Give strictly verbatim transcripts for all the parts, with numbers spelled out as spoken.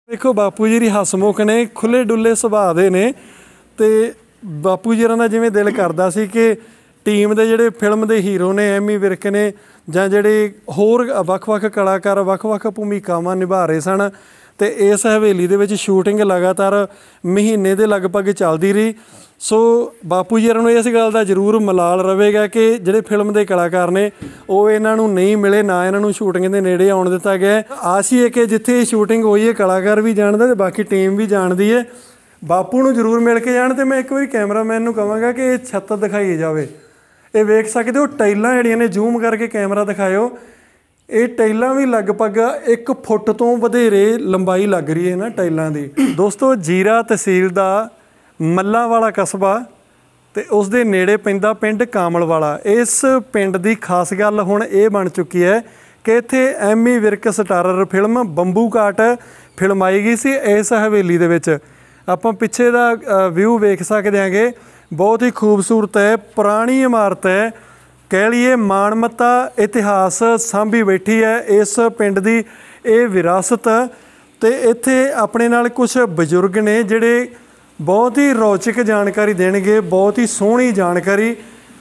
देखो बापू जी हसमुख ने खुले डुले सुभाਅ ਦੇ ਨੇ ਤੇ ਬਾਪੂ ਜੀ ਦਾ ਜਿਵੇਂ ਦਿਲ ਕਰਦਾ ਸੀ ਕਿ ਟੀਮ ਦੇ ਜਿਹੜੇ ਫਿਲਮ ਦੇ ਹੀਰੋ ਨੇ ਐਮੀ ਵਿਰਕ ਨੇ ਜਾਂ ਜਿਹੜੇ ਹੋਰ ਵੱਖ-ਵੱਖ ਕਲਾਕਾਰ ਵੱਖ-ਵੱਖ ਭੂਮਿਕਾਵਾਂ ਨਿਭਾ ਰਹੇ ਸਨ ਤੇ ਇਸ ਹਵੇਲੀ ਦੇ ਵਿੱਚ ਸ਼ੂਟਿੰਗ ਲਗਾਤਾਰ ਮਹੀਨੇ ਦੇ ਲਗਭਗ ਚੱਲਦੀ ਰਹੀ। ਸੋ ਬਾਪੂ ਜੀ ਨੂੰ ਇਸ ਗੱਲ ਦਾ ਜ਼ਰੂਰ ਮਲਾਲ ਰਹੇਗਾ ਕਿ ਜਿਹੜੇ ਫਿਲਮ ਦੇ ਕਲਾਕਾਰ ਨੇ ਉਹ ਇਹਨਾਂ ਨੂੰ ਨਹੀਂ ਮਿਲੇ, ਨਾ ਇਹਨਾਂ ਨੂੰ ਸ਼ੂਟਿੰਗ ਦੇ ਨੇੜੇ ਆਉਣ ਦਿੱਤਾ ਗਿਆ। ਆਸ ਹੀ ਹੈ ਕਿ ਜਿੱਥੇ ਸ਼ੂਟਿੰਗ ਹੋਈ ਹੈ ਕਲਾਕਾਰ ਵੀ ਜਾਣਦਾ ਤੇ ਬਾਕੀ ਟੀਮ ਵੀ ਜਾਣਦੀ ਹੈ। ਬਾਪੂ ਨੂੰ ਜ਼ਰੂਰ ਮਿਲ ਕੇ ਜਾਣ। ਤੇ ਮੈਂ ਇੱਕ ਵਾਰੀ ਕੈਮਰਾਮੈਨ ਨੂੰ ਕਹਾਂਗਾ ਕਿ ਇਹ ਛੱਤ ਦਿਖਾਈ ਜਾਵੇ। ਇਹ ਵੇਖ ਸਕਦੇ ਹੋ ਟਾਈਲਾਂ ਜਿਹੜੀਆਂ ਨੇ, ਜ਼ੂਮ ਕਰਕੇ ਕੈਮਰਾ ਦਿਖਾਇਓ। ਇਹ ਟਾਈਲਾਂ ਵੀ ਲਗਭਗ ਇੱਕ ਫੁੱਟ ਤੋਂ ਵਧੇਰੇ ਲੰਬਾਈ ਲੱਗ ਰਹੀ ਹੈ ਨਾ ਟਾਈਲਾਂ ਦੀ। ਦੋਸਤੋ ਜੀਰਾ ਤਹਿਸੀਲ ਦਾ ਮੱਲਾਂ ਵਾਲਾ ਕਸਬਾ ਤੇ ਉਸ ਦੇ ਨੇੜੇ ਪੈਂਦਾ ਪਿੰਡ ਕਾਮਲ ਵਾਲਾ। ਇਸ ਪਿੰਡ ਦੀ ਖਾਸ ਗੱਲ ਹੁਣ ਇਹ ਬਣ ਚੁੱਕੀ ਹੈ ਕਿ ਇੱਥੇ Ammy Virk starrer film Bambukat ਫਿਲਮਾਈ ਗਈ ਸੀ। ਇਸ ਹਵੇਲੀ ਦੇ ਵਿੱਚ ਆਪਾਂ ਪਿੱਛੇ ਦਾ ਵਿਊ ਵੇਖ ਸਕਦੇ ਹਾਂਗੇ। ਬਹੁਤ ਹੀ ਖੂਬਸੂਰਤ ਹੈ, ਪੁਰਾਣੀ ਇਮਾਰਤ ਹੈ, ਕਹਿ ਲਈਏ ਮਾਣਮੱਤਾ ਇਤਿਹਾਸ ਸਾਂਭੀ ਬੈਠੀ ਹੈ ਇਸ ਪਿੰਡ ਦੀ ਇਹ ਵਿਰਾਸਤ। ਤੇ ਇੱਥੇ ਆਪਣੇ ਨਾਲ ਕੁਝ ਬਜ਼ੁਰਗ ਨੇ ਜਿਹੜੇ ਬਹੁਤ ਹੀ ਰੌਚਕ ਜਾਣਕਾਰੀ ਦੇਣਗੇ, ਬਹੁਤ ਹੀ ਸੋਹਣੀ ਜਾਣਕਾਰੀ।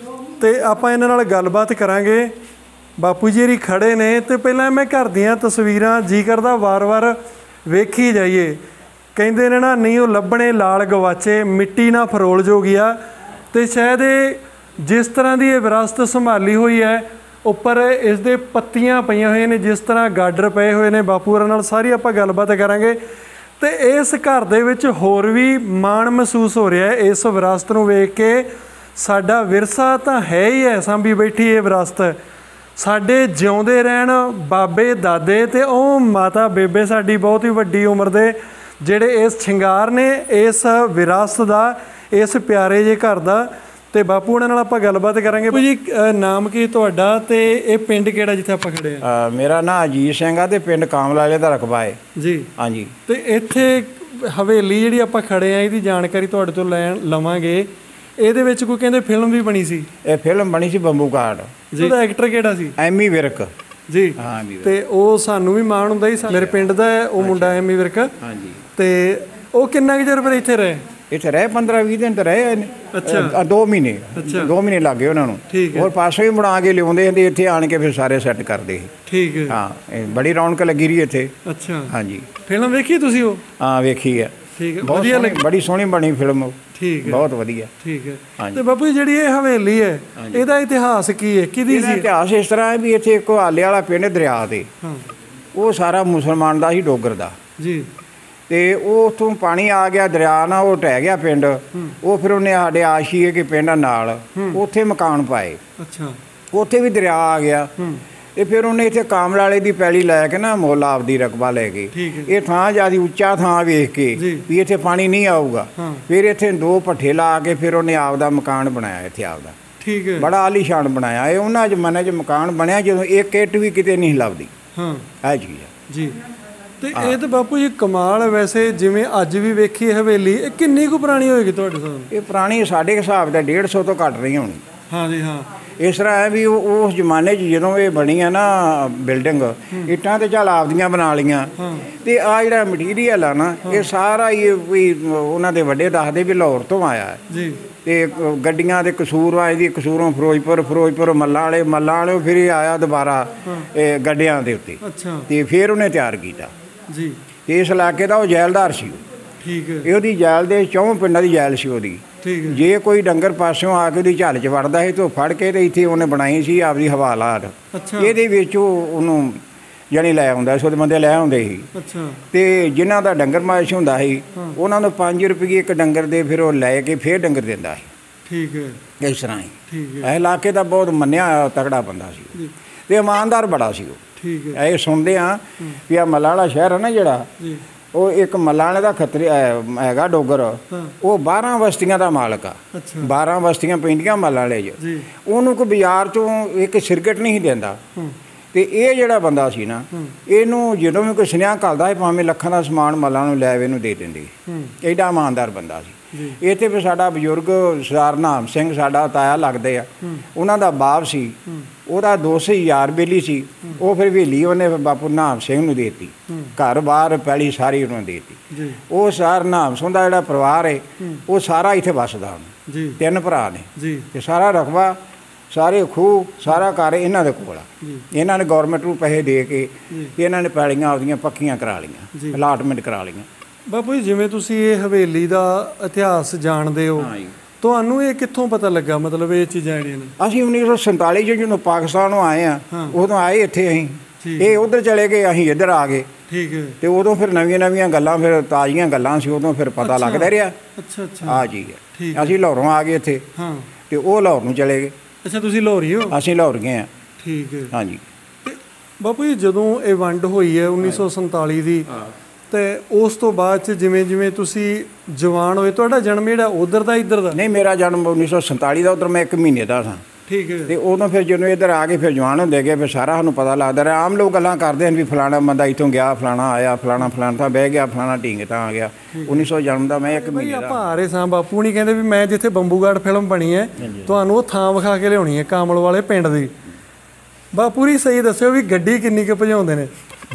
ਤੇ ਆਪਾਂ ਇਹਨਾਂ ਨਾਲ ਗੱਲਬਾਤ ਕਰਾਂਗੇ। ਬਾਪੂ ਜੀ ਖੜੇ ਨੇ ਤੇ ਪਹਿਲਾਂ ਮੈਂ ਘਰ ਦੀਆਂ ਤਸਵੀਰਾਂ ਜੀ ਕਰਦਾ ਵਾਰ-ਵਾਰ ਵੇਖੀ ਜਾਈਏ। ਕਹਿੰਦੇ ਨੇ ਨਾ ਨਹੀਂ ਉਹ ਲੱਭਣੇ ਲਾਲ ਗਵਾਚੇ, ਮਿੱਟੀ ਨਾ ਫਰੋਲ ਜੋ ਗਿਆ। ਤੇ ਸ਼ਾਇਦ ਇਹ ਜਿਸ ਤਰ੍ਹਾਂ ਦੀ ਇਹ ਵਿਰਾਸਤ ਸੰਭਾਲੀ ਹੋਈ ਹੈ, ਉੱਪਰ ਇਸ ਦੇ ਪੱਤੀਆਂ ਪਈਆਂ ਹੋਈਆਂ ਨੇ, ਜਿਸ ਤਰ੍ਹਾਂ ਗਾਡਰ ਪਏ ਹੋਏ ਨੇ। ਬਾਪੂ ਹੋਰਾਂ ਨਾਲ ਸਾਰੀ ਆਪਾਂ ਗੱਲਬਾਤ ਕਰਾਂਗੇ। ਤੇ ਇਸ ਘਰ ਦੇ ਵਿੱਚ ਹੋਰ ਵੀ ਮਾਣ ਮਹਿਸੂਸ ਹੋ ਰਿਹਾ ਹੈ ਇਸ ਵਿਰਾਸਤ ਨੂੰ ਵੇਖ ਕੇ। ਸਾਡਾ ਵਿਰਸਾ ਤਾਂ ਹੈ ਹੀ ਹੈ, ਸਾਂਭੀ ਬੈਠੀ ਇਹ ਵਿਰਾਸਤ। ਸਾਡੇ ਜਿਉਂਦੇ ਰਹਿਣ ਬਾਬੇ ਦਾਦੇ ਤੇ ਉਹ ਮਾਤਾ ਬੇਬੇ ਸਾਡੀ ਬਹੁਤ ਹੀ ਵੱਡੀ ਉਮਰ ਦੇ ਜਿਹੜੇ ਇਸ ਸ਼ਿੰਗਾਰ ਨੇ ਇਸ ਵਿਰਾਸਤ ਦਾ, ਇਸ ਪਿਆਰੇ ਜਿਹੇ ਘਰ ਦਾ। ਤੇ ਬਾਪੂ ਉਹਨਾਂ ਨਾਲ ਆਪਾਂ ਗੱਲਬਾਤ ਕਰਾਂਗੇ। ਜੀ ਨਾਮ ਕੀ ਤੁਹਾਡਾ ਤੇ ਇਹ ਪਿੰਡ ਕਿਹੜਾ ਜਿੱਥੇ ਆਪਾਂ ਖੜੇ ਆ? ਮੇਰਾ ਨਾਂ ਅਜੀਤ ਸਿੰਘ ਆ ਤੇ ਪਿੰਡ ਕਾਮਲ ਵਾਲੇ ਦਾ ਰਕਬਾ ਹੈ ਜੀ। ਹਾਂਜੀ। ਤੇ ਇੱਥੇ ਹਵੇਲੀ ਜਿਹੜੀ ਆਪਾਂ ਖੜੇ ਆ ਇਹਦੀ ਜਾਣਕਾਰੀ ਤੁਹਾਡੇ ਤੋਂ ਲੈਣ ਲਵਾਂਗੇ। ਇਹਦੇ ਵਿੱਚ ਕੋਈ ਕਹਿੰਦੇ ਫਿਲਮ ਵੀ ਬਣੀ ਸੀ? ਇਹ ਫਿਲਮ ਬਣੀ ਸੀ ਬੰਬੂ ਕਾਟ ਜੀ। ਉਹਦਾ ਐਕਟਰ ਕਿਹੜਾ ਸੀ? ਐਮੀ ਵਿਰਕ ਜੀ। ਹਾਂ। ਤੇ ਉਹ ਸਾਨੂੰ ਵੀ ਮਾਣ ਹੁੰਦਾ ਸੀ, ਮੇਰੇ ਪਿੰਡ ਦਾ ਉਹ ਮੁੰਡਾ ਐਮੀ ਵਿਰਕ। ਹਾਂਜੀ। ਤੇ ਉਹ ਕਿੰਨਾ ਕੁ ਚਿਰ ਫਿਰ ਇੱਥੇ ਰਹੇ? ਇੱਥੇ ਰਹੇ ਪੰਦਰਾਂ ਵੀਹ ਦਿਨ ਤਾਂ ਰਹੇ। ਅੱਛਾ। ਦੋ ਮਹੀਨੇ ਦੋ ਮਹੀਨੇ ਲੱਗ ਗਏ ਉਹਨਾਂ ਨੂੰ। ਹੋਰ ਪਾਸੋਂ ਵੀ ਬਣਾ ਕੇ ਲਿਆਉਂਦੇ ਤੇ ਇੱਥੇ ਆਣ ਕੇ ਫਿਰ ਸਾਰੇ ਸੈੱਟ ਕਰਦੇ। ਠੀਕ ਹੈ। ਹਾਂ, ਬੜੀ ਰੌਣਕ ਲੱਗੀ ਰਹੀ ਇੱਥੇ। ਅੱਛਾ। ਹਾਂਜੀ। ਫਿਲਮ ਵੇਖੀ ਤੁਸੀਂ ਉਹ? ਹਾਂ ਵੇਖੀ ਹੈ। ਠੀਕ ਹੈ। ਵਧੀਆ ਲੱਗੀ? ਬੜੀ ਸੋਹਣੀ ਬਣੀ ਫਿਲਮ। ਠੀਕ ਹੈ। ਬਹੁਤ ਵਧੀਆ। ਠੀਕ ਹੈ। ਤੇ ਬਾਪੂ ਜਿਹੜੀ ਇਹ ਹਵੇਲੀ ਹੈ ਇਹਦਾ ਇਤਿਹਾਸ ਕੀ ਹੈ? ਕਿਹਦੀ ਸੀ? ਇਤਿਹਾਸ ਇਸ ਤਰ੍ਹਾਂ ਹੈ ਵੀ ਇੱਥੇ ਇੱਕ ਆਲੇ ਵਾਲਾ ਪਿੰਡ ਦਰਿਆ ਤੇ, ਉਹ ਸਾਰਾ ਮੁਸਲਮਾਨ ਦਾ ਸੀ, ਡੋਗਰ ਦਾ ਜੀ। ਤੇ ਉਹ ਉੱਥੋਂ ਪਾਣੀ ਆ ਗਿਆ ਦਰਿਆ ਨਾਲ, ਉਹ ਢਹਿ ਗਿਆ ਪਿੰਡ। ਉਹ ਫਿਰ ਉਹਨੇ ਸਾਡੇ ਆਸ਼ੀਏ ਕੇ ਪਿੰਡ ਨਾਲ ਉੱਥੇ ਮਕਾਨ ਪਾਏ। ਅੱਛਾ। ਉੱਥੇ ਵੀ ਦਰਿਆ ਆ ਗਿਆ ਤੇ ਫਿਰ ਉਹਨੇ ਇੱਥੇ ਕਾਮਲ ਵਾਲੇ ਦੀ ਪੈਲੀ ਲੈ ਕੇ ਨਾ ਮੁੱਲ ਆਪਦੀ ਰਕਬਾ ਲੈ ਕੇ ਇਹ ਥਾਂ ਜਿਆਦਾ ਉੱਚਾ ਥਾਂ ਵੇਖ ਕੇ ਵੀ ਇੱਥੇ ਪਾਣੀ ਨਹੀਂ ਆਊਗਾ, ਫਿਰ ਇੱਥੇ ਦੋ ਭੱਠੇ ਲਾ ਕੇ ਫਿਰ ਉਹਨੇ ਆਪਦਾ ਮਕਾਨ ਬਣਾਇਆ ਇੱਥੇ ਆਪਦਾ। ਠੀਕ ਹੈ। ਬੜਾ ਆਲੀਸ਼ਾਨ ਬਣਾਇਆ ਇਹ ਉਹਨਾਂ ਜ਼ਮਾਨੇ 'ਚ ਮਕਾਨ ਬਣਿਆ ਜਦੋਂ ਇੱਕ ਇੱਟ ਵੀ ਕਿਤੇ ਨਹੀਂ ਲੱਭਦੀ। ਹਾਂ ਇਹ ਚੀਜ਼ ਆ ਜੀ। ਤੇ ਇਹ ਤਾਂ ਬਾਪੂ ਜੀ ਕਮਾਲ ਹੈ। ਵੈਸੇ ਜਿਵੇਂ ਅੱਜ ਵੀ ਵੇਖੀ ਹਵੇਲੀ, ਇਹ ਕਿੰਨੀ ਕੁ ਪੁਰਾਣੀ ਹੋਏਗੀ ਤੁਹਾਡੇ ਹਿਸਾਬ? ਇਹ ਪੁਰਾਣੀ ਸਾਡੇ ਹਿਸਾਬ ਦਾ ਡੇਢ ਸੌ ਤੋਂ ਘੱਟ ਨਹੀਂ ਹੋਣੀ। ਹਾਂ ਜੀ। ਹਾਂ। ਇਸ ਤਰ੍ਹਾਂ ਹੈ ਵੀ ਉਸ ਜ਼ਮਾਨੇ 'ਚ ਜਦੋਂ ਇਹ ਬਣੀ ਆ ਨਾ ਬਿਲਡਿੰਗ, ਇੱਟਾਂ ਤੇ ਚੱਲ ਆਪਦੀਆਂ ਬਣਾ ਲਈਆਂ ਤੇ ਆਹ ਜਿਹੜਾ ਮਟੀਰੀਅਲ ਆ ਨਾ ਇਹ ਸਾਰਾ ਹੀ ਵੀ ਉਹਨਾਂ ਦੇ ਵੱਡੇ ਦੱਸਦੇ ਵੀ ਲਾਹੌਰ ਤੋਂ ਆਇਆ ਜੀ। ਤੇ ਗੱਡੀਆਂ ਦੇ ਕਸੂਰ ਇਹਦੀ ਕਸੂਰੋਂ ਫਿਰੋਜ਼ਪੁਰ, ਫਿਰੋਜ਼ਪੁਰ ਮੱਲਾਂ ਵਾਲੇ, ਮੱਲਾਂ ਵਾਲੇ ਫਿਰ ਇਹ ਆਇਆ ਦੁਬਾਰਾ ਇਹ ਗੱਡੀਆਂ ਦੇ ਉੱਤੇ। ਅੱਛਾ। ਤੇ ਫਿਰ ਉਹਨੇ ਤਿਆਰ ਕੀਤਾ ਜੀ। ਇਸ ਇਲਾਕੇ ਦਾ ਉਹ ਜੈਲਦਾਰ ਸੀ। ਠੀਕ ਹੈ। ਇਹਦੀ ਜੈਲ ਦੇ ਚੌਂ ਪਿੰਡਾਂ ਦੀ ਜੈਲ ਸੀ ਉਹਦੀ। ਠੀਕ ਹੈ। ਜੇ ਕੋਈ ਡੰਗਰ ਪਾਸਿਓਂ ਆ ਕੇ ਉਹਦੀ ਝੱਲ 'ਚ ਵੜਦਾ ਸੀ ਤਾਂ ਉਹ ਫੜ ਕੇ ਤੇ ਇੱਥੇ ਉਹਨੇ ਬਣਾਈ ਸੀ ਆਪਦੀ ਹਵਾਲਾਤ। ਅੱਛਾ। ਇਹਦੇ ਵਿੱਚ ਉਹ ਉਹਨੂੰ ਜਾਣੀ ਲੈ ਆਉਂਦਾ ਸੀ, ਉਹਦੇ ਬੰਦੇ ਲੈ ਆਉਂਦੇ ਸੀ। ਅੱਛਾ। ਤੇ ਜਿਨ੍ਹਾਂ ਦਾ ਡੰਗਰ ਮਾਸ਼ ਹੁੰਦਾ ਸੀ ਉਹਨਾਂ ਨੂੰ ਪੰਜ ਰੁਪਏ ਇੱਕ ਡੰਗਰ ਦੇ ਫਿਰ ਉਹ ਲੈ ਕੇ ਫਿਰ ਡੰਗਰ ਦਿੰਦਾ ਸੀ। ਠੀਕ ਹੈ। ਇਸ ਤਰ੍ਹਾਂ ਹੀ। ਠੀਕ ਹੈ। ਇਹ ਇਲਾਕੇ ਦਾ ਬਹੁਤ ਮੰਨਿਆ ਤਕੜਾ ਬੰਦਾ ਸੀ ਤੇ ਇਮਾਨਦਾਰ ਬੜਾ ਸੀ ਉਹ। ਠੀਕ ਹੈ। ਇਹ ਸੁਣਦੇ ਹਾਂ ਵੀ ਆਹ ਮੱਲਾਂ ਵਾਲਾ ਸ਼ਹਿਰ ਹੈ ਨਾ ਜਿਹੜਾ, ਉਹ ਇੱਕ ਮੱਲਾਂ ਵਾਲੇ ਦਾ ਖੱਤਰੀ ਹੈਗਾ ਡੋਗਰ, ਉਹ ਬਾਰਾਂ ਬਸਤੀਆਂ ਦਾ ਮਾਲਕ ਆ। ਬਾਰਾਂ ਬਸਤੀਆਂ ਪੈਂਦੀਆਂ ਮੱਲਾਂ ਵਾਲੇ 'ਚ। ਉਹਨੂੰ ਕੋਈ ਬਾਜ਼ਾਰ 'ਚੋਂ ਇੱਕ ਸਿਰਕਟ ਨਹੀਂ ਦਿੰਦਾ। ਤੇ ਇਹ ਜਿਹੜਾ ਬੰਦਾ ਸੀ ਨਾ, ਇਹਨੂੰ ਜਦੋਂ ਵੀ ਕੋਈ ਸੁਨੇਹਾ ਘੱਲਦਾ ਸੀ ਭਾਵੇਂ ਲੱਖਾਂ ਦਾ ਸਮਾਨ ਮੱਲਾਂ ਨੂੰ ਲੈ ਇਹਨੂੰ ਦੇ ਦਿੰਦੇ। ਐਡਾ ਇਮਾਨਦਾਰ ਬੰਦਾ ਸੀ। ਇੱਥੇ ਫਿਰ ਸਾਡਾ ਬਜ਼ੁਰਗ ਸਰਦਾਰ ਨਾਮ ਸਿੰਘ ਸਾਡਾ ਤਾਇਆ ਲੱਗਦੇ ਆ, ਉਹਨਾਂ ਦਾ ਬਾਪ ਸੀ, ਉਹਦਾ ਦੋਸਤ ਯਾਰ ਬੇਲੀ ਸੀ, ਉਹ ਫਿਰ ਹਵੇਲੀ ਉਹਨੇ ਬਾਪੂ ਨਾਮ ਸਿੰਘ ਨੂੰ ਦੇ ਦਿੱਤੀ, ਘਰ ਬਾਹਰ ਪੈਲੀ ਸਾਰੀ ਉਹਨੂੰ ਦੇ ਦਿੱਤੀ। ਉਹ ਸਰਦਾਰ ਨਾਮ ਸਿੰਘ ਦਾ ਜਿਹੜਾ ਪਰਿਵਾਰ ਹੈ ਉਹ ਸਾਰਾ ਇੱਥੇ ਵੱਸਦਾ ਹੁਣ, ਤਿੰਨ ਭਰਾ ਨੇ ਤੇ ਸਾਰਾ ਰਕਬਾ ਸਾਰੇ ਖੂਹ ਸਾਰਾ ਘਰ ਇਹਨਾਂ ਦੇ ਕੋਲ ਆ। ਇਹਨਾਂ ਨੇ ਗੌਰਮੈਂਟ ਨੂੰ ਪੈਸੇ ਦੇ ਕੇ ਇਹਨਾਂ ਨੇ ਪੈਲੀਆਂ ਆਪਦੀਆਂ ਪੱਕੀਆਂ ਕਰਾ ਲਈਆਂ, ਅਲਾਟਮੈਂਟ ਕਰਾ ਲਈਆਂ। ਬਾਪੂ ਜੀ ਜਿਵੇਂ ਤੁਸੀਂ ਇਹ ਹਵੇਲੀ ਦਾ ਇਤਿਹਾਸ ਜਾਣਦੇ ਹੋ, ਤੁਹਾਨੂੰ ਇਹ ਕਿੱਥੋਂ ਪਤਾ ਲੱਗਾ ਮਤਲਬ ਇਹ ਚੀਜ਼ਾਂ ਜਿਹੜੀਆਂ ਨੇ? ਅਸੀਂ ਉੱਨੀ ਸੌ ਸੰਤਾਲੀ 'ਚ ਜਦੋਂ ਪਾਕਿਸਤਾਨੋਂ ਆਏ ਆ ਉਦੋਂ ਆਏ ਇੱਥੇ ਅਸੀਂ, ਇਹ ਉੱਧਰ ਚਲੇ ਗਏ ਅਸੀਂ ਇੱਧਰ ਆ ਗਏ। ਠੀਕ ਹੈ। ਤੇ ਉਦੋਂ ਫਿਰ ਨਵੀਆਂ ਨਵੀਆਂ ਗੱਲਾਂ, ਫਿਰ ਤਾਜ਼ੀਆਂ ਗੱਲਾਂ ਸੀ, ਉਦੋਂ ਫਿਰ ਪਤਾ ਲੱਗਦਾ ਰਿਹਾ। ਅੱਛਾ ਅੱਛਾ ਹਾਂ ਜੀ, ਅਸੀਂ ਲਾਹੌਰੋਂ ਆ ਗਏ ਇੱਥੇ ਤੇ ਉਹ ਲਾਹੌਰ ਨੂੰ ਚਲੇ ਗਏ। ਅੱਛਾ ਤੁਸੀਂ ਲਾਹੌਰੀ ਹੋ? ਅਸੀਂ ਲਾਹੌਰ ਗਏ ਹਾਂ। ਠੀਕ ਹੈ। ਹਾਂਜੀ। ਤੇ ਬਾਪੂ ਜੀ ਜਦੋਂ ਇਹ ਵੰਡ ਹੋਈ ਹੈ ਉੱਨੀ ਸੌ ਸੰਤਾਲੀ ਦੀ, ਤੇ ਉਸ ਤੋਂ ਬਾਅਦ 'ਚ ਜਿਵੇਂ ਜਿਵੇਂ ਤੁਸੀਂ ਜਵਾਨ ਹੋਏ, ਤੁਹਾਡਾ ਜਨਮ ਜਿਹੜਾ ਉੱਧਰ ਦਾ ਇੱਧਰ ਦਾ? ਨਹੀਂ, ਮੇਰਾ ਜਨਮ ਉੱਨੀ ਸੌ ਸੰਤਾਲੀ ਦਾ, ਉੱਧਰ ਮੈਂ ਇੱਕ ਮਹੀਨੇ ਦਾ ਸਾਂ। ਠੀਕ ਹੈ। ਤੇ ਉਦੋਂ ਫਿਰ ਜਦੋਂ ਇੱਧਰ ਆ ਕੇ ਫਿਰ ਜਵਾਨ ਹੁੰਦੇ ਗਏ, ਫਿਰ ਸਾਰਾ ਸਾਨੂੰ ਪਤਾ ਲੱਗਦਾ ਰਿਹਾ। ਆਮ ਲੋਕ ਗੱਲਾਂ ਕਰਦੇ ਹਨ ਵੀ ਫਲਾਣਾ ਬੰਦਾ ਇੱਥੋਂ ਗਿਆ, ਫਲਾਣਾ ਆਇਆ, ਫਲਾਣਾ ਫਲਾਣਾ ਤਾਂ ਬਹਿ ਗਿਆ, ਫਲਾਣਾ ਢੀਂਗ ਤਾਂ ਆ ਗਿਆ। ਉੱਨੀ ਸੌ ਜਨਮ ਦਾ ਮੈਂ ਇੱਕ ਮਹੀਨੇ ਦਾ। ਆਪਾਂ ਆ ਰਹੇ ਸਾਂ, ਬਾਪੂ ਨਹੀਂ ਕਹਿੰਦੇ ਵੀ ਮੈਂ ਜਿੱਥੇ ਬੰਬੂਗੜ੍ਹ ਫਿਲਮ ਬਣੀ ਹੈ ਤੁਹਾਨੂੰ ਉਹ ਥਾਂ ਵਿਖਾ ਕੇ ਲਿਆਉਣੀ ਹੈ ਕਾਮਲ ਵਾਲੇ ਪਿੰਡ ਦੀ। ਬਾਪੂ ਜੀ ਸਹੀ ਦੱਸਿਓ ਵੀ ਗੱਡੀ ਕਿੰਨੀ ਕੁ ਭਜਾਉਂਦੇ ਨੇ?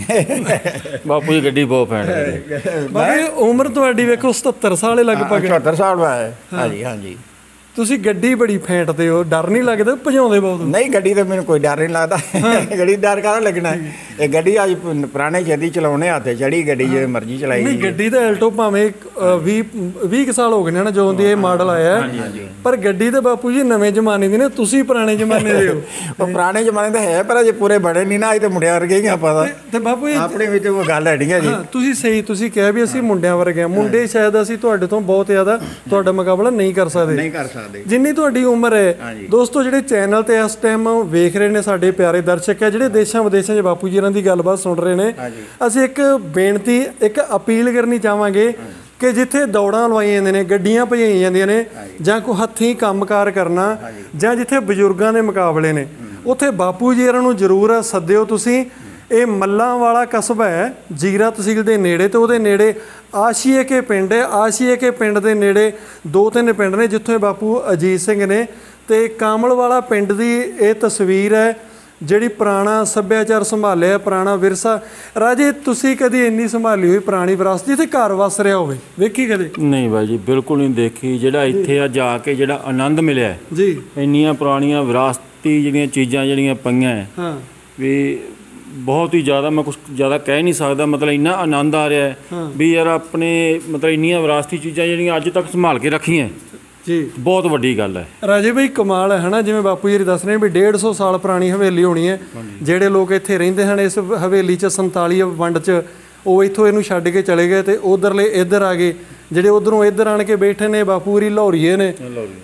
ਬਾਪੂ ਜੀ ਗੱਡੀ ਬਹੁਤ ਫੈਂਟਦੇ। ਬਾਪੂ ਉਮਰ ਤੁਹਾਡੀ ਵੇਖੋ ਸਤੱਤਰ ਸਾਲ ਲਗਭਗ। ਸਤੱਤਰ ਸਾਲ ਦਾ ਹੈ। ਹਾਂਜੀ ਹਾਂਜੀ। ਤੁਸੀਂ ਗੱਡੀ ਬੜੀ ਫੈਂਟਦੇ ਹੋ, ਡਰ ਨਹੀਂ ਲੱਗਦਾ? ਭਜਾਉਂਦੇ ਬਹੁਤ? ਨਹੀਂ, ਗੱਡੀ ਤਾਂ ਮੈਨੂੰ ਕੋਈ ਡਰ ਨਹੀਂ ਲੱਗਦਾ। ਗੱਡੀ ਡਰ ਕਾਹਦਾ ਲੱਗਣਾ? ਇਹ ਗੱਡੀ ਅੱਜ ਪੁਰਾਣੇ ਜਦੀ ਚਲਾਉਣੇ ਹੱਥੇ ਚੜੀ ਗੱਡੀ, ਜੇ ਮਰਜ਼ੀ ਚਲਾਈ। ਨਹੀਂ, ਗੱਡੀ ਤਾਂ ਐਲਟੋ ਭਾਵੇਂ ਵੀਹ ਵੀਹ ਕੁ ਸਾਲ ਹੋ ਗਏ ਨੇ ਨਾ ਜਦੋਂ ਦੀ ਇਹ ਮਾਡਲ ਆਇਆ, ਪਰ ਗੱਡੀ ਤਾਂ ਬਾਪੂ ਜੀ ਨਵੇਂ ਜ਼ਮਾਨੇ ਦੀ ਨੇ, ਤੁਸੀਂ ਪੁਰਾਣੇ ਜ਼ਮਾਨੇ ਦੇ ਹੋ। ਉਹ ਪੁਰਾਣੇ ਜ਼ਮਾਨੇ ਦਾ ਹੈ, ਪਰ ਅਜੇ ਪੂਰੇ ਬੜੇ ਨਹੀਂ ਨਾ, ਅਜੇ ਤਾਂ ਮੁੰਡਿਆਂ ਵਰਗੇ ਹੀ ਆਪਾਂ ਦਾ। ਤੇ ਬਾਪੂ ਜੀ ਆਪਣੇ ਵਿੱਚ ਉਹ ਗੱਲ ਹੈੜੀਆਂ ਜੀ। ਤੁਸੀਂ ਸਹੀ ਤੁਸੀਂ ਕਿਹਾ ਵੀ ਅਸੀਂ ਮੁੰਡਿਆਂ ਵਰਗੇ ਆ। ਮੁੰਡੇ ਸ਼ਾਇਦ ਅਸੀਂ ਤੁਹਾਡੇ ਤੋਂ ਬਹੁਤ ਜ਼ਿਆਦਾ ਤੁਹਾਡਾ ਮੁਕਾਬਲਾ ਨਹੀਂ ਕਰ ਸਕਦੇ, ਨਹੀਂ ਕਰ ਸਕਦੇ ਜਿੰਨੀ ਤੁਹਾਡੀ ਉਮਰ ਹੈ। ਦੋਸਤੋ ਜਿਹੜੇ ਚੈਨਲ ਤੇ ਇਸ ਟਾਈਮ ਵੇਖ ਰਹੇ ਨੇ ਸਾਡੇ ਪਿਆਰੇ ਦਰਸ਼ਕ ਹੈ, ਜਿਹੜੇ ਦੇਸ਼ਾਂ ਵਿਦੇਸ਼ਾਂ 'ਚ ਬਾਪੂ ਜੀ ਇਹਨਾਂ ਦੀ ਗੱਲਬਾਤ ਸੁਣ ਰਹੇ ਨੇ, ਅਸੀਂ ਇੱਕ ਬੇਨਤੀ ਇੱਕ ਅਪੀਲ ਕਰਨੀ ਚਾਹਾਂਗੇ ਕਿ ਜਿੱਥੇ ਦੌੜਾਂ ਲਵਾਈਆਂ ਜਾਂਦੀਆਂ ਨੇ, ਗੱਡੀਆਂ ਭਜਾਈਆਂ ਜਾਂਦੀਆਂ ਨੇ, ਜਾਂ ਕੋਈ ਹੱਥੀਂ ਕੰਮਕਾਰ ਕਰਨਾ, ਜਾਂ ਜਿੱਥੇ ਬਜ਼ੁਰਗਾਂ ਦੇ ਮੁਕਾਬਲੇ ਨੇ, ਉੱਥੇ ਬਾਪੂ ਜੀ ਇਹਨਾਂ ਨੂੰ ਜ਼ਰੂਰ ਸੱਦਿਓ ਤੁਸੀਂ। ਇਹ ਮੱਲਾਂ ਵਾਲਾ ਕਸਬਾ ਹੈ ਜੀਰਾ ਤਹਿਸੀਲ ਦੇ ਨੇੜੇ, ਤੇ ਉਹਦੇ ਨੇੜੇ ਆਸ਼ੀਏ ਕੇ ਪਿੰਡ ਹੈ। ਆਸ਼ੀਏ ਕੇ ਪਿੰਡ ਦੇ ਨੇੜੇ ਦੋ ਤਿੰਨ ਪਿੰਡ ਨੇ ਜਿੱਥੋਂ ਬਾਪੂ ਅਜੀਤ ਸਿੰਘ ਨੇ। ਤੇ ਕਾਮਲ ਵਾਲਾ ਪਿੰਡ ਦੀ ਇਹ ਤਸਵੀਰ ਹੈ ਜਿਹੜੀ ਪੁਰਾਣਾ ਸੱਭਿਆਚਾਰ ਸੰਭਾਲਿਆ, ਪੁਰਾਣਾ ਵਿਰਸਾ। ਰਾਜੇ ਤੁਸੀਂ ਕਦੀ ਇੰਨੀ ਸੰਭਾਲੀ ਹੋਈ ਪੁਰਾਣੀ ਵਿਰਾਸਤ ਜਿੱਥੇ ਘਰ ਵਸ ਰਿਹਾ ਹੋਵੇ ਵੇਖੀ ਕਦੇ? ਨਹੀਂ ਬਾਈ ਜੀ, ਬਿਲਕੁਲ ਨਹੀਂ ਦੇਖੀ। ਜਿਹੜਾ ਇੱਥੇ ਆ ਜਾ ਕੇ ਜਿਹੜਾ ਆਨੰਦ ਮਿਲਿਆ ਜੀ, ਇੰਨੀਆਂ ਪੁਰਾਣੀਆਂ ਵਿਰਾਸਤੀ ਜਿਹੜੀਆਂ ਚੀਜ਼ਾਂ ਜਿਹੜੀਆਂ ਪਈਆਂ ਹਾਂ ਵੀ ਬਹੁਤ ਹੀ ਜ਼ਿਆਦਾ, ਮੈਂ ਕੁਛ ਜ਼ਿਆਦਾ ਕਹਿ ਨਹੀਂ ਸਕਦਾ। ਮਤਲਬ ਇੰਨਾ ਆਨੰਦ ਆ ਰਿਹਾ ਹੈ ਵੀ ਯਾਰ ਆਪਣੇ ਮਤਲਬ ਇੰਨੀਆਂ ਵਿਰਾਸਤੀ ਚੀਜ਼ਾਂ ਜਿਹੜੀਆਂ ਅੱਜ ਤੱਕ ਸੰਭਾਲ ਕੇ ਰੱਖੀਆਂ ਜੀ, ਬਹੁਤ ਵੱਡੀ ਗੱਲ ਹੈ ਰਾਜੇ ਬਈ। ਕਮਾਲ ਹੈ ਹਨਾ, ਜਿਵੇਂ ਬਾਪੂ ਜੀ ਦੱਸ ਰਹੇ ਵੀ ਡੇਢ ਸੌ ਸਾਲ ਪੁਰਾਣੀ ਹਵੇਲੀ ਹੋਣੀ ਹੈ। ਜਿਹੜੇ ਲੋਕ ਇੱਥੇ ਰਹਿੰਦੇ ਹਨ ਇਸ ਹਵੇਲੀ 'ਚ ਸੰਤਾਲੀ ਵੰਡ 'ਚ, ਉਹ ਇੱਥੋਂ ਇਹਨੂੰ ਛੱਡ ਕੇ ਚਲੇ ਗਏ ਤੇ ਉਧਰਲੇ ਇੱਧਰ ਆ ਗਏ। ਜਿਹੜੇ ਉਧਰੋਂ ਇੱਧਰ ਆਣ ਕੇ ਬੈਠੇ ਨੇ ਬਾਪੂ ਜੀ ਲਾਹੌਰੀਏ ਨੇ,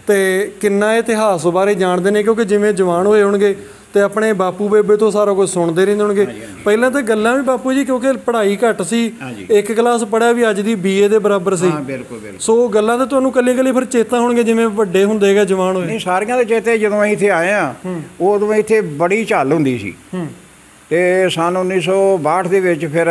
ਤੇ ਕਿੰਨਾ ਇਤਿਹਾਸ ਬਾਰੇ ਜਾਣਦੇ ਨੇ, ਕਿਉਂਕਿ ਜਿਵੇਂ ਜਵਾਨ ਹੋਏ ਹੋਣਗੇ ਤੇ ਆਪਣੇ ਬਾਪੂ ਬੇਬੇ ਤੋਂ ਸਾਰਾ ਕੁਝ ਸੁਣਦੇ ਰਹਿੰਦੇ ਹੋਣਗੇ। ਪਹਿਲਾਂ ਤਾਂ ਗੱਲਾਂ ਵੀ ਬਾਪੂ ਜੀ, ਕਿਉਂਕਿ ਪੜ੍ਹਾਈ ਘੱਟ ਸੀ, ਇੱਕ ਕਲਾਸ ਪੜ੍ਹਿਆ ਵੀ ਅੱਜ ਦੀ ਬੀਏ ਦੇ ਬਰਾਬਰ ਸੀ। ਸੋ ਗੱਲਾਂ ਤਾਂ ਤੁਹਾਨੂੰ ਕੱਲੀ ਕੱਲੀ ਫਿਰ ਚੇਤਾ ਹੋਣਗੇ ਜਿਵੇਂ ਵੱਡੇ ਹੁੰਦੇ ਗਏ, ਜਵਾਨ ਹੋਏ। ਨਹੀਂ, ਸਾਰੀਆਂ ਦੇ ਚੇਤੇ। ਜਦੋਂ ਅਸੀਂ ਇੱਥੇ ਆਏ ਆ ਉਦੋਂ ਇੱਥੇ ਬੜੀ ਝੱਲ ਹੁੰਦੀ ਸੀ। ਤੇ ਸਨ ਉੱਨੀ ਸੌ ਬਾਹਠ ਦੇ ਵਿੱਚ ਫਿਰ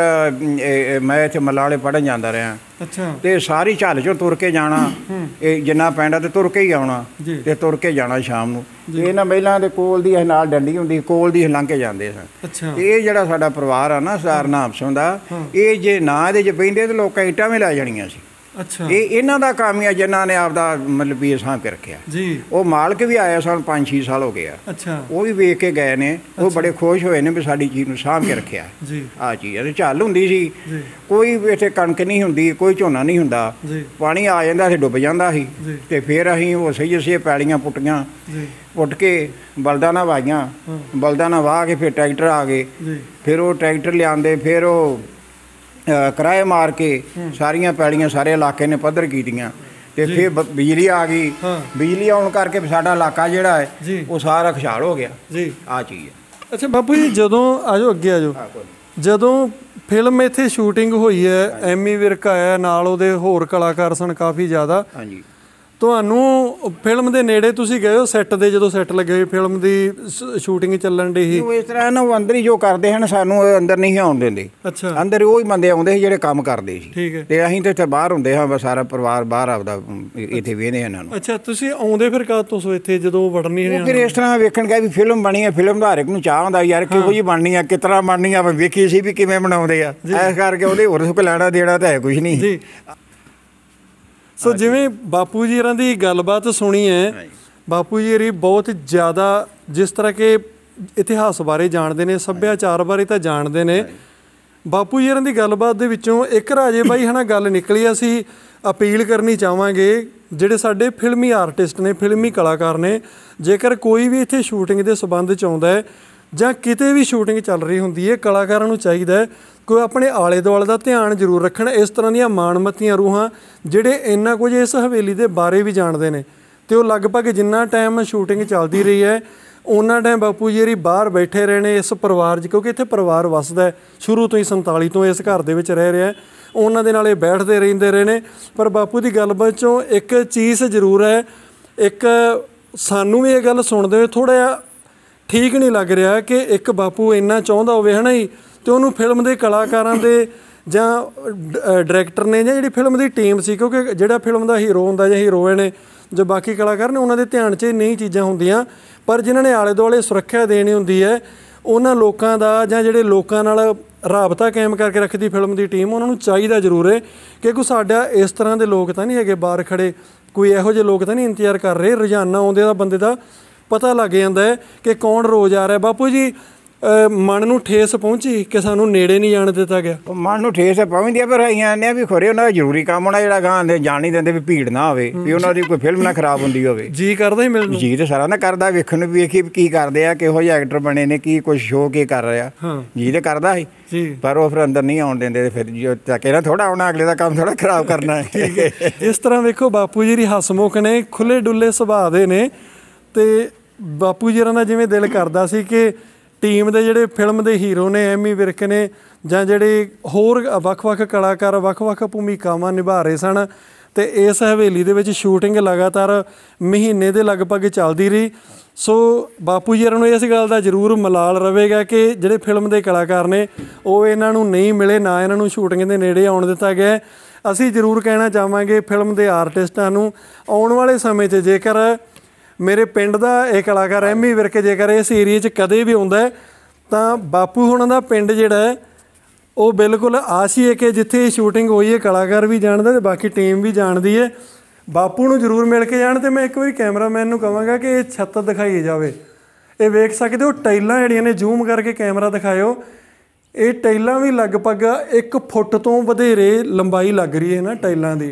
ਮੈਂ ਇੱਥੇ ਮੱਲਾਂ ਵਾਲੇ ਪੜ੍ਹਨ ਜਾਂਦਾ ਰਿਹਾ। ਅੱਛਾ। ਤੇ ਸਾਰੀ ਝੱਲ 'ਚੋਂ ਤੁਰ ਕੇ ਜਾਣਾ, ਇਹ ਜਿੰਨਾ ਪਿੰਡ ਆ ਤੇ ਤੁਰ ਕੇ ਹੀ ਆਉਣਾ, ਤੇ ਤੁਰ ਕੇ ਜਾਣਾ ਸ਼ਾਮ ਨੂੰ। ਤੇ ਇਹਨਾਂ ਮਹਿਲਾਂ ਦੇ ਕੋਲ ਦੀ ਨਾਲ ਡੰਡੀ ਹੁੰਦੀ, ਕੋਲ ਦੀ ਲੰਘ ਕੇ ਜਾਂਦੇ ਸਨ। ਅੱਛਾ। ਤੇ ਇਹ ਜਿਹੜਾ ਸਾਡਾ ਪਰਿਵਾਰ ਆ ਨਾ ਸਰਦਾਰ ਨਾਮ ਸਿੰਘ ਦਾ, ਇਹ ਜੇ ਨਾ ਇਹਦੇ 'ਚ ਬਹਿੰਦੇ ਤੇ ਲੋਕਾਂ ਇੱਟਾਂ ਵੀ ਲੈ ਜਾਣੀਆਂ ਸੀ। ਅੱਛਾ। ਇਹ ਇਹਨਾਂ ਦਾ ਕੰਮ ਹੀ ਆ ਜਿਨ੍ਹਾਂ ਨੇ ਆਪਦਾ ਮਤਲਬ ਵੀ ਸਾਂਭ ਕੇ ਰੱਖਿਆ ਜੀ। ਉਹ ਮਾਲਕ ਵੀ ਆਇਆ ਸਨ, ਪੰਜ ਛੇ ਸਾਲ ਹੋ ਗਏ ਆ। ਅੱਛਾ। ਉਹ ਵੀ ਵੇਖ ਕੇ ਗਏ ਨੇ, ਉਹ ਬੜੇ ਖੁਸ਼ ਹੋਏ ਨੇ ਵੀ ਸਾਡੀ ਚੀਜ਼ ਨੂੰ ਸਾਂਭ ਕੇ ਰੱਖਿਆ ਜੀ। ਆਹ ਚੀਜ਼ ਤੇ ਝੱਲ ਹੁੰਦੀ ਸੀ, ਕੋਈ ਇੱਥੇ ਕਣਕ ਨਹੀਂ ਹੁੰਦੀ, ਕੋਈ ਝੋਨਾ ਨਹੀਂ ਹੁੰਦਾ, ਪਾਣੀ ਆ ਜਾਂਦਾ ਸੀ, ਡੁੱਬ ਜਾਂਦਾ ਸੀ। ਤੇ ਫਿਰ ਅਸੀਂ ਉਹ ਸਹੀ ਅਸੀਂ ਪੈਲੀਆਂ ਪੁੱਟੀਆਂ, ਪੁੱਟ ਕੇ ਬਲਦਾਂ ਨਾਲ ਵਾਹੀਆਂ, ਬਲਦਾਂ ਨਾਲ ਵਾਹ ਕੇ ਫਿਰ ਟਰੈਕਟਰ ਆ ਗਏ। ਫਿਰ ਉਹ ਟਰੈਕਟਰ ਲਿਆਂਦੇ, ਫਿਰ ਉਹ ਕਿਰਾਏ ਮਾਰ ਕੇ ਸਾਰੀਆਂ ਪੈਲੀਆਂ ਸਾਰੇ ਇਲਾਕੇ ਨੇ ਪੱਧਰ ਕੀਤੀਆਂ। ਤੇ ਫਿਰ ਬਿਜਲੀ ਆ ਗਈ। ਬਿਜਲੀ ਆਉਣ ਕਰਕੇ ਸਾਡਾ ਇਲਾਕਾ ਜਿਹੜਾ ਹੈ ਉਹ ਸਾਰਾ ਖੁਸ਼ਹਾਲ ਹੋ ਗਿਆ ਜੀ। ਆਹ ਚੀਜ਼ ਹੈ। ਅੱਛਾ ਬਾਪੂ ਜੀ, ਜਦੋਂ ਆਜੋ ਅੱਗੇ ਆਜੋ, ਜਦੋਂ ਫਿਲਮ ਇੱਥੇ ਸ਼ੂਟਿੰਗ ਹੋਈ ਹੈ, ਐਮੀ ਵਿਰਕ ਆਇਆ ਨਾਲ, ਉਹਦੇ ਹੋਰ ਕਲਾਕਾਰ ਸਨ ਕਾਫੀ ਜ਼ਿਆਦਾ। ਹਾਂਜੀ। ਤੁਹਾਨੂੰ ਫਿਲਮ ਦੇ ਨੇੜੇ ਤੁਸੀਂ ਗਏ ਹੋ ਸੈੱਟ ਦੇ, ਜਦੋਂ ਸੈੱਟ ਲੱਗੇ ਹੋਏ ਫਿਲਮ ਦੀ ਸ਼ੂਟਿੰਗ ਚੱਲਣ ਦੀ ਸੀ? ਇਸ ਤਰ੍ਹਾਂ ਨਾ ਉਹ ਅੰਦਰ ਹੀ ਜੋ ਕਰਦੇ ਹਨ, ਸਾਨੂੰ ਅੰਦਰ ਨਹੀਂ ਆਉਣ ਦਿੰਦੇ। ਅੱਛਾ। ਅੰਦਰ ਉਹ ਹੀ ਬੰਦੇ ਆਉਂਦੇ ਸੀ ਜਿਹੜੇ ਕੰਮ ਕਰਦੇ ਸੀ। ਠੀਕ ਹੈ। ਤੇ ਅਸੀਂ ਤਾਂ ਇੱਥੇ ਬਾਹਰ ਹੁੰਦੇ ਹਾਂ, ਬਸ ਸਾਰਾ ਪਰਿਵਾਰ ਬਾਹਰ ਆਪਦਾ ਇੱਥੇ ਵੇਖਦੇ ਇਹਨਾਂ ਨੂੰ। ਅੱਛਾ, ਤੁਸੀਂ ਆਉਂਦੇ ਫਿਰ ਕਦ ਤੋਂ ਸੋ ਇੱਥੇ ਜਦੋਂ ਵੜਨੀ ਹੈ? ਫਿਰ ਇਸ ਤਰ੍ਹਾਂ ਵੇਖਣ ਗਏ ਵੀ ਫਿਲਮ ਬਣੀ ਹੈ, ਫਿਲਮ ਦਾ ਹਰ ਇੱਕ ਨੂੰ ਚਾਹ ਹੁੰਦਾ ਯਾਰ ਕਿਹੋ ਜਿਹੀ ਬਣਨੀ ਆ, ਕਿਸ ਤਰ੍ਹਾਂ ਬਣਨੀ ਆ, ਵੇਖੀ ਸੀ ਵੀ ਕਿਵੇਂ ਬਣਾਉਂਦੇ ਆ। ਇਸ ਕਰਕੇ ਉਹਦੇ ਹੋਰ ਸੁੱਕ ਲੈਣਾ ਦੇਣਾ ਤਾਂ ਹੈ ਕੁਛ ਨਹੀਂ ਜੀ। ਸੋ ਜਿਵੇਂ ਬਾਪੂ ਜੀ ਹੋਰਾਂ ਦੀ ਗੱਲਬਾਤ ਸੁਣੀ ਹੈ, ਬਾਪੂ ਜੀ ਹੋਰੀ ਬਹੁਤ ਜ਼ਿਆਦਾ ਜਿਸ ਤਰ੍ਹਾਂ ਕਿ ਇਤਿਹਾਸ ਬਾਰੇ ਜਾਣਦੇ ਨੇ, ਸੱਭਿਆਚਾਰ ਬਾਰੇ ਤਾਂ ਜਾਣਦੇ ਨੇ। ਬਾਪੂ ਜੀ ਹੋਰਾਂ ਦੀ ਗੱਲਬਾਤ ਦੇ ਵਿੱਚੋਂ ਇੱਕ ਰਾਜੇ ਬਾਈ ਹੈ ਨਾ ਗੱਲ ਨਿਕਲੀ, ਅਸੀਂ ਅਪੀਲ ਕਰਨੀ ਚਾਹਾਂਗੇ ਜਿਹੜੇ ਸਾਡੇ ਫਿਲਮੀ ਆਰਟਿਸਟ ਨੇ, ਫਿਲਮੀ ਕਲਾਕਾਰ ਨੇ, ਜੇਕਰ ਕੋਈ ਵੀ ਇੱਥੇ ਸ਼ੂਟਿੰਗ ਦੇ ਸੰਬੰਧ 'ਚ ਆਉਂਦਾ ਹੈ ਜਾਂ ਕਿਤੇ ਵੀ ਸ਼ੂਟਿੰਗ ਚੱਲ ਰਹੀ ਹੁੰਦੀ ਹੈ, ਕਲਾਕਾਰਾਂ ਨੂੰ ਚਾਹੀਦਾ ਕੋਈ ਆਪਣੇ ਆਲੇ ਦੁਆਲੇ ਦਾ ਧਿਆਨ ਜ਼ਰੂਰ ਰੱਖਣ। ਇਸ ਤਰ੍ਹਾਂ ਦੀਆਂ ਮਾਣਮੱਤੀਆਂ ਰੂਹਾਂ ਜਿਹੜੇ ਇੰਨਾ ਕੁਝ ਇਸ ਹਵੇਲੀ ਦੇ ਬਾਰੇ ਵੀ ਜਾਣਦੇ ਨੇ, ਅਤੇ ਉਹ ਲਗਭਗ ਜਿੰਨਾ ਟਾਈਮ ਸ਼ੂਟਿੰਗ ਚੱਲਦੀ ਰਹੀ ਹੈ ਉਹਨਾਂ ਟਾਈਮ ਬਾਪੂ ਜੀ ਹੋਰੀ ਬਾਹਰ ਬੈਠੇ ਰਹੇ ਨੇ ਇਸ ਪਰਿਵਾਰ 'ਚ, ਕਿਉਂਕਿ ਇੱਥੇ ਪਰਿਵਾਰ ਵੱਸਦਾ ਸ਼ੁਰੂ ਤੋਂ ਹੀ, ਸੰਤਾਲੀ ਤੋਂ ਇਸ ਘਰ ਦੇ ਵਿੱਚ ਰਹਿ ਰਿਹਾ, ਉਹਨਾਂ ਦੇ ਨਾਲ ਇਹ ਬੈਠਦੇ ਰਹਿੰਦੇ ਰਹੇ ਨੇ। ਪਰ ਬਾਪੂ ਦੀ ਗੱਲਬਾਤ 'ਚੋਂ ਇੱਕ ਚੀਜ਼ ਜ਼ਰੂਰ ਹੈ, ਇੱਕ ਸਾਨੂੰ ਵੀ ਇਹ ਗੱਲ ਸੁਣਦੇ ਹੋਏ ਥੋੜ੍ਹਾ ਜਿਹਾ ਠੀਕ ਨਹੀਂ ਲੱਗ ਰਿਹਾ ਕਿ ਇੱਕ ਬਾਪੂ ਇੰਨਾ ਚਾਹੁੰਦਾ ਹੋਵੇ ਹੈ ਨਾ ਜੀ, ਅਤੇ ਉਹਨੂੰ ਫਿਲਮ ਦੇ ਕਲਾਕਾਰਾਂ ਦੇ ਜਾਂ ਡਾਇਰੈਕਟਰ ਨੇ ਜਾਂ ਜਿਹੜੀ ਫਿਲਮ ਦੀ ਟੀਮ ਸੀ, ਕਿਉਂਕਿ ਜਿਹੜਾ ਫਿਲਮ ਦਾ ਹੀਰੋ ਹੁੰਦਾ ਜਾਂ ਹੀਰੋਇਨ ਜੋ ਬਾਕੀ ਕਲਾਕਾਰ ਨੇ ਉਹਨਾਂ ਦੇ ਧਿਆਨ 'ਚ ਨਹੀਂ ਚੀਜ਼ਾਂ ਹੁੰਦੀਆਂ, ਪਰ ਜਿਨ੍ਹਾਂ ਨੇ ਆਲੇ ਦੁਆਲੇ ਸੁਰੱਖਿਆ ਦੇਣੀ ਹੁੰਦੀ ਹੈ ਉਹਨਾਂ ਲੋਕਾਂ ਦਾ ਜਾਂ ਜਿਹੜੇ ਲੋਕਾਂ ਨਾਲ ਰਾਬਤਾ ਕਾਇਮ ਕਰਕੇ ਰੱਖਦੀ ਫਿਲਮ ਦੀ ਟੀਮ, ਉਹਨਾਂ ਨੂੰ ਚਾਹੀਦਾ ਜ਼ਰੂਰ ਹੈ ਕਿ ਕੋਈ ਸਾਡਾ ਇਸ ਤਰ੍ਹਾਂ ਦੇ ਲੋਕ ਤਾਂ ਨਹੀਂ ਹੈਗੇ ਬਾਹਰ ਖੜ੍ਹੇ, ਕੋਈ ਇਹੋ ਜਿਹੇ ਲੋਕ ਤਾਂ ਨਹੀਂ ਇੰਤਜ਼ਾਰ ਕਰ ਰਹੇ, ਰੋਜ਼ਾਨਾ ਆਉਂਦੇ ਦਾ ਬੰਦੇ ਦਾ ਪਤਾ ਲੱਗ ਜਾਂਦਾ ਹੈ ਕਿ ਕੌਣ ਰੋਜ਼ ਆ ਰਿਹਾ। ਬਾਪੂ ਜੀ ਮਨ ਨੂੰ ਠੇਸ ਪਹੁੰਚੀ ਕਿ ਸਾਨੂੰ ਨੇੜੇ ਨਹੀਂ ਜਾਣ ਦਿੱਤਾ ਗਿਆ? ਮਨ ਨੂੰ ਠੇਸ ਪਹੁੰਚਦੀ ਆ, ਪਰ ਅਸੀਂ ਆਉਂਦੇ ਹਾਂ ਵੀ ਖੋਰੇ ਉਹਨਾਂ ਦਾ ਜ਼ਰੂਰੀ ਕੰਮ ਹੋਣਾ ਜਿਹੜਾ ਗਾਂ ਦੇ ਜਾਣ ਨਹੀਂ ਦਿੰਦੇ, ਵੀ ਭੀੜ ਨਾ ਹੋਵੇ, ਵੀ ਉਹਨਾਂ ਦੀ ਕੋਈ ਫਿਲਮ ਨਾ ਖਰਾਬ ਹੁੰਦੀ ਹੋਵੇ। ਜੀ ਕਰਦਾ ਹੀ ਮਿਲਣ ਨੂੰ? ਜੀ ਤਾਂ ਸਾਰਾ ਨਾ ਕਰਦਾ, ਵੇਖਣ ਨੂੰ ਵੀ ਵੇਖੀ ਕੀ ਕਰਦੇ ਆ, ਕਿਹੋ ਜਿਹੇ ਐਕਟਰ ਬਣੇ ਨੇ, ਕੀ ਕੁਛ ਸ਼ੋਅ ਕੀ ਕਰ ਰਿਹਾ, ਜੀ ਤਾਂ ਕਰਦਾ ਸੀ। ਪਰ ਉਹ ਫਿਰ ਅੰਦਰ ਨਹੀਂ ਆਉਣ ਦਿੰਦੇ, ਫਿਰ ਜੋ ਕਹਿਣਾ ਥੋੜ੍ਹਾ ਆਉਣਾ, ਅਗਲੇ ਦਾ ਕੰਮ ਥੋੜ੍ਹਾ ਖਰਾਬ ਕਰਨਾ ਹੈ। ਇਸ ਤਰ੍ਹਾਂ ਵੇਖੋ ਬਾਪੂ ਜੀ ਹਸਮੁਖ ਨੇ, ਖੁੱਲ੍ਹੇ ਡੁੱਲੇ ਸੁਭਾਅ ਦੇ ਨੇ, ਅਤੇ ਬਾਪੂ ਜੀ ਹੋਰਾਂ ਦਾ ਜਿਵੇਂ ਦਿਲ ਕਰਦਾ ਸੀ ਕਿ ਟੀਮ ਦੇ ਜਿਹੜੇ ਫਿਲਮ ਦੇ ਹੀਰੋ ਨੇ, ਐਮੀ ਵਿਰਕ ਨੇ, ਜਾਂ ਜਿਹੜੇ ਹੋਰ ਵੱਖ-ਵੱਖ ਕਲਾਕਾਰ ਵੱਖ-ਵੱਖ ਭੂਮਿਕਾਵਾਂ ਨਿਭਾ ਰਹੇ ਸਨ, ਅਤੇ ਇਸ ਹਵੇਲੀ ਦੇ ਵਿੱਚ ਸ਼ੂਟਿੰਗ ਲਗਾਤਾਰ ਮਹੀਨੇ ਦੇ ਲਗਭਗ ਚੱਲਦੀ ਰਹੀ। ਸੋ ਬਾਪੂ ਜੀ ਹੋਰਾਂ ਨੂੰ ਇਸ ਗੱਲ ਦਾ ਜ਼ਰੂਰ ਮਲਾਲ ਰਹੇਗਾ ਕਿ ਜਿਹੜੇ ਫਿਲਮ ਦੇ ਕਲਾਕਾਰ ਨੇ ਉਹ ਇਹਨਾਂ ਨੂੰ ਨਹੀਂ ਮਿਲੇ, ਨਾ ਇਹਨਾਂ ਨੂੰ ਸ਼ੂਟਿੰਗ ਦੇ ਨੇੜੇ ਆਉਣ ਦਿੱਤਾ ਗਿਆ। ਅਸੀਂ ਜ਼ਰੂਰ ਕਹਿਣਾ ਚਾਹਾਂਗੇ ਫਿਲਮ ਦੇ ਆਰਟਿਸਟਾਂ ਨੂੰ, ਆਉਣ ਵਾਲੇ ਸਮੇਂ 'ਚ ਜੇਕਰ ਮੇਰੇ ਪਿੰਡ ਦਾ ਇਹ ਕਲਾਕਾਰ ਐਮੀ ਵਿਰਕ ਜੇਕਰ ਇਸ ਏਰੀਏ 'ਚ ਕਦੇ ਵੀ ਆਉਂਦਾ ਤਾਂ ਬਾਪੂ ਹੋਣਾ ਦਾ ਪਿੰਡ ਜਿਹੜਾ ਹੈ ਉਹ ਬਿਲਕੁਲ ਆਸ ਹੀ ਹੈ ਕਿ ਜਿੱਥੇ ਸ਼ੂਟਿੰਗ ਹੋਈ ਹੈ ਕਲਾਕਾਰ ਵੀ ਜਾਣਦਾ ਅਤੇ ਬਾਕੀ ਟੀਮ ਵੀ ਜਾਣਦੀ ਹੈ। ਬਾਪੂ ਨੂੰ ਜ਼ਰੂਰ ਮਿਲ ਕੇ ਜਾਣ, ਅਤੇ ਮੈਂ ਇੱਕ ਵਾਰੀ ਕੈਮਰਾਮੈਨ ਨੂੰ ਕਹਾਂਗਾ ਕਿ ਇਹ ਛੱਤ ਦਿਖਾਈ ਜਾਵੇ। ਇਹ ਵੇਖ ਸਕਦੇ ਹੋ ਟਾਈਲਾਂ ਜਿਹੜੀਆਂ ਨੇ, ਜ਼ੂਮ ਕਰਕੇ ਕੈਮਰਾ ਦਿਖਾਇਓ, ਇਹ ਟਾਈਲਾਂ ਵੀ ਲਗਭਗ ਇੱਕ ਫੁੱਟ ਤੋਂ ਵਧੇਰੇ ਲੰਬਾਈ ਲੱਗ ਰਹੀ ਹੈ ਨਾ ਟਾਈਲਾਂ ਦੀ,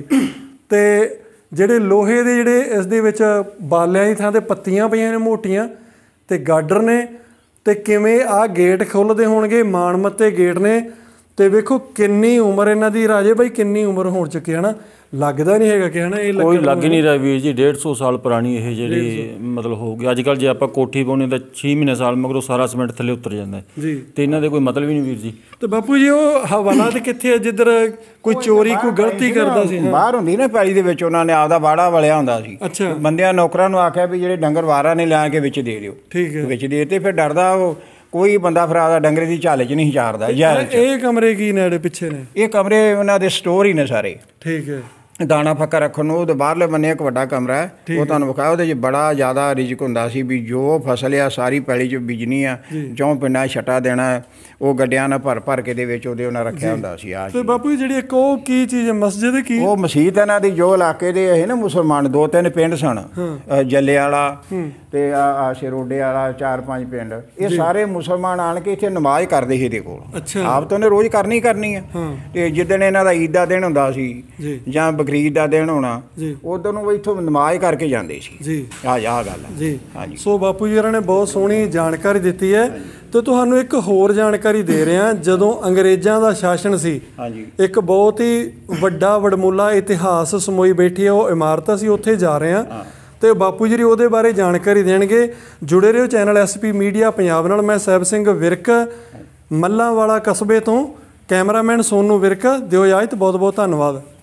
ਅਤੇ ਜਿਹੜੇ ਲੋਹੇ ਦੇ ਜਿਹੜੇ ਇਸ ਦੇ ਵਿੱਚ ਬਾਲਿਆਂ ਦੀ ਥਾਂ 'ਤੇ ਪੱਤੀਆਂ ਪਈਆਂ ਨੇ ਮੋਟੀਆਂ, ਅਤੇ ਗਾਡਰ ਨੇ, ਅਤੇ ਕਿਵੇਂ ਆਹ ਗੇਟ ਖੁੱਲ੍ਹਦੇ ਹੋਣਗੇ, ਮਾਣਮੱਤੇ ਗੇਟ ਨੇ, ਅਤੇ ਵੇਖੋ ਕਿੰਨੀ ਉਮਰ ਇਹਨਾਂ ਦੀ। ਰਾਜੇ ਬਾਈ ਕਿੰਨੀ ਉਮਰ ਹੋ ਚੁੱਕੀ ਹੈ ਨਾ, ਲੱਗਦਾ ਨਹੀਂ ਹੈਗਾ ਕਿ ਹੈ ਨਾ ਇਹ ਕੋਈ ਲੱਗ ਹੀ ਨਹੀਂ ਰਿਹਾ ਵੀਰ ਜੀ। ਡੇਢ ਸੌ ਸਾਲ ਪੁਰਾਣੀ ਇਹ ਜਿਹੜੀ ਮਤਲਬ ਹੋਊਗੀ। ਅੱਜ ਕੱਲ੍ਹ ਜੇ ਆਪਾਂ ਕੋਠੀ ਪਾਉਂਦੇ ਤਾਂ ਛੇ ਮਹੀਨੇ ਸਾਲ ਮਗਰੋਂ ਸਾਰਾ ਸੀਮੈਂਟ ਥੱਲੇ ਉਤਰ ਜਾਂਦਾ ਜੀ, ਅਤੇ ਇਹਨਾਂ ਦੇ ਕੋਈ ਮਤਲਬ ਹੀ ਨਹੀਂ ਵੀਰ ਜੀ। ਅਤੇ ਬਾਪੂ ਜੀ ਉਹ ਹਵਾਲਾਤ ਕਿੱਥੇ ਹੈ ਜਿੱਧਰ ਕੋਈ ਚੋਰੀ ਕੋਈ ਗਲਤੀ ਕਰਦਾ ਸੀ? ਬਾਹਰ ਹੁੰਦੀ ਨਾ ਪੈਲੀ ਦੇ ਵਿੱਚ, ਉਹਨਾਂ ਨੇ ਆਪਦਾ ਬਾੜਾ ਵਲਿਆ ਹੁੰਦਾ ਸੀ। ਅੱਛਾ। ਬੰਦਿਆਂ ਨੌਕਰਾਂ ਨੂੰ ਆਖਿਆ ਵੀ ਜਿਹੜੇ ਡੰਗਰ ਵਾਰਾਂ ਨੇ ਲਿਆ ਕੇ ਵਿੱਚ ਦੇ ਦਿਓ। ਠੀਕ ਹੈ। ਵਿੱਚ ਦੇ ਦਿੱਤੇ, ਫਿਰ ਡਰਦਾ ਉਹ ਕੋਈ ਬੰਦਾ ਫਿਰ ਆਪਦਾ ਡੰਗਰੇ ਦੀ ਝਾਲੇ 'ਚ ਨਹੀਂ ਚਾਰਦਾ। ਇਹ ਕਮਰੇ ਕੀ ਨੇ ਪਿੱਛੇ ਨੇ? ਇਹ ਕਮਰੇ ਉਹਨਾਂ ਦੇ ਸਟੋਰ ਹੀ ਨੇ ਸਾਰੇ। ਠੀਕ ਹੈ। ਦਾਣਾ ਫੱਕਾ ਰੱਖਣ ਨੂੰ ਉਹਦੇ ਬਾਹਰਲੇ ਬੰਨੇ ਇੱਕ ਵੱਡਾ ਕਮਰਾ ਹੈ, ਉਹ ਤੁਹਾਨੂੰ ਵਿਖਾਇਆ। ਉਹਦੇ 'ਚ ਬੜਾ ਜ਼ਿਆਦਾ ਰਿਜ਼ਕ ਹੁੰਦਾ ਸੀ ਵੀ ਜੋ ਫਸਲ ਆ ਸਾਰੀ ਪੈਲੀ 'ਚ ਬੀਜਣੀ ਆ, ਚੌਂ ਪਿੰਡਾਂ ਛੱਟਾ ਦੇਣਾ, ਉਹ ਗੱਡਿਆਂ ਨਾਲ ਭਰ ਭਰ ਕੇ ਦੇ ਵਿੱਚ ਉਹਦੇ ਉਹਨਾਂ ਰੱਖਿਆ ਹੁੰਦਾ ਸੀ। ਆ ਤੇ ਬਾਪੂ ਜਿਹੜੀ ਇੱਕ ਉਹ ਕੀ ਚੀਜ਼ ਹੈ ਮਸਜਿਦ? ਕੀ ਉਹ ਮਸੀਤ ਇਹਨਾਂ ਦੀ ਜੋ ਇਲਾਕੇ ਦੇ ਇਹ ਨਾ ਮੁਸਲਮਾਨ ਦੋ ਤਿੰਨ ਪਿੰਡ ਸਨ, ਜੱਲੇ ਵਾਲਾ ਤੇ ਆ ਸ਼ੇਰੋਡੇ ਵਾਲਾ, ਚਾਰ ਪੰਜ ਪਿੰਡ, ਇਹ ਸਾਰੇ ਮੁਸਲਮਾਨ ਆਣ ਕੇ ਇੱਥੇ ਨਮਾਜ਼ ਕਰਦੇ ਸੀ ਇਹਦੇ ਕੋਲ। ਆਪ ਤਾਂ ਉਹਨੇ ਰੋਜ਼ ਕਰਨੀ ਕਰਨੀ ਆ, ਤੇ ਜਿੱਦਣ ਇਹਨਾਂ ਦਾ ਈਦ ਦਾ ਦਿਨ ਹੁੰਦਾ ਸੀ ਜਾਂ ਬਕਰੀਦ ਦਾ ਦਿਨ ਹੋਣਾ, ਉਦੋਂ ਨੂੰ ਇੱਥੋਂ ਨਮਾਜ਼ ਕਰਕੇ ਜਾਂਦੇ ਸੀ ਜੀ। ਆਹ ਆਹ ਗੱਲ ਜੀ। ਹਾਂਜੀ। ਸੋ ਬਾਪੂ ਜੀ ਹੋਰਾਂ ਨੇ ਬਹੁਤ ਸੋਹਣੀ ਜਾਣਕਾਰੀ ਦਿੱਤੀ ਹੈ, ਤੇ ਤੁਹਾਨੂੰ ਇੱਕ ਹੋਰ ਜਾਣਕਾਰੀ ਦੇ ਰਿਹਾ। ਜਦੋਂ ਅੰਗਰੇਜ਼ਾਂ ਦਾ ਸ਼ਾਸਨ ਸੀ, ਇੱਕ ਬਹੁਤ ਹੀ ਵੱਡਾ ਵਡਮੁੱਲਾ ਇਤਿਹਾਸ ਸਮੋਈ ਬੈਠੀ ਹੈ ਉਹ ਇਮਾਰਤ, ਅਸੀਂ ਉੱਥੇ ਜਾ ਰਹੇ ਹਾਂ ਤੇ ਬਾਪੂ ਜੀ ਉਹਦੇ ਬਾਰੇ ਜਾਣਕਾਰੀ ਦੇਣਗੇ। ਜੁੜੇ ਰਹੋ channel S P media Punjab ਨਾਲ। ਮੈਂ ਸਾਹਿਬ ਸਿੰਘ ਵਿਰਕ, ਮੱਲਾਂ ਵਾਲਾ ਕਸਬੇ ਤੋਂ, ਕੈਮਰਾਮੈਨ ਸੋਨੂ ਵਿਰਕ। ਦਿਓ ਇਜਾਜ਼ਤ, ਬਹੁਤ ਬਹੁਤ ਧੰਨਵਾਦ।